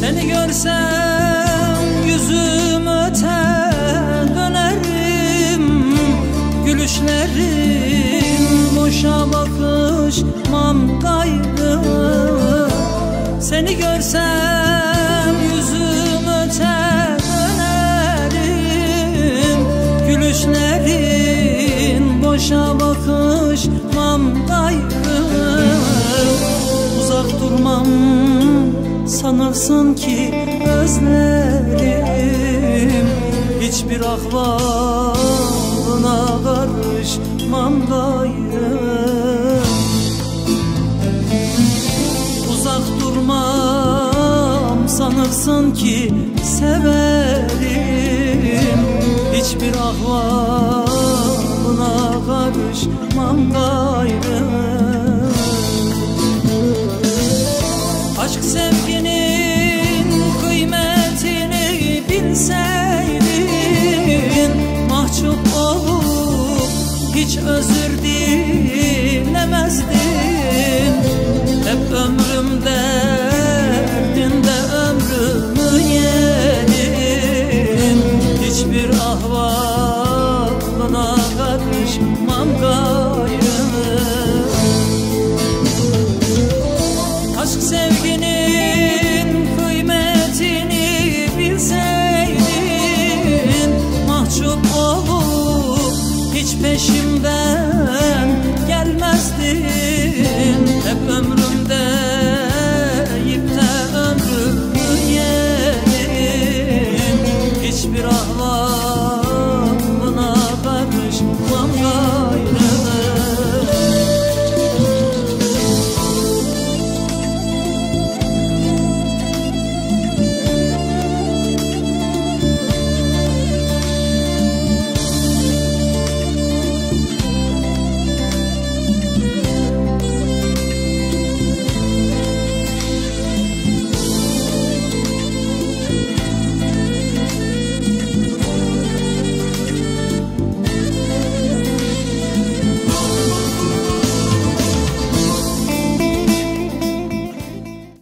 Seni görsem yüzüm öter dönerim, gülüşlerin boşa bakışmam gayrı. Seni görsem yüzüm öter dönerim, gülüşlerin boşa bakışmam gayrı. Uzak durmam sanırsın ki özlerim, hiçbir ahvalına karışmam gayrı. Uzak durmam sanırsın ki severim, hiçbir ahvalına karışmam gayrı. Aşk sevginin kıymetini bilseydin, mahcup olup hiç özür dilemezsin.